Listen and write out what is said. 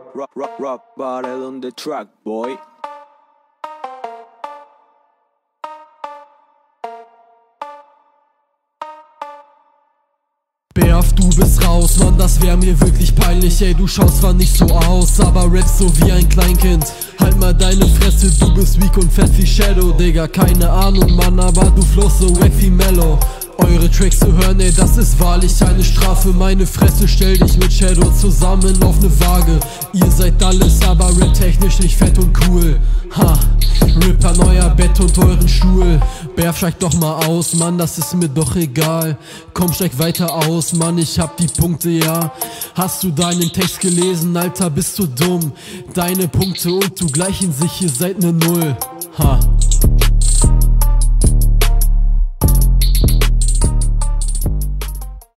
Rock bottle on the track, boy. Beaf, du bist raus, Mann, das wär mir wirklich peinlich, ey, du schaust zwar nicht so aus, aber rappst so wie ein Kleinkind. Halt mal deine Fresse, du bist weak und fett wie Shadow, Digga, keine Ahnung, Mann, aber du flowst so wack wie Mellow. Eure Tracks zu hören, ey, das ist wahrlich eine Strafe. Meine Fresse, stell dich mit Shadow zusammen auf ne Waage. Ihr seid alles, aber rap-technisch nicht fett und cool. Ha, Rip an euer Bett und euren Stuhl. Beaf, steig doch mal aus, Mann, das ist mir doch egal. Komm, steig weiter aus, Mann, ich hab die Punkte, ja. Hast du deinen Text gelesen, Alter, bist du dumm? Deine Punkte und du gleichen sich, ihr seid ne Null. Ha.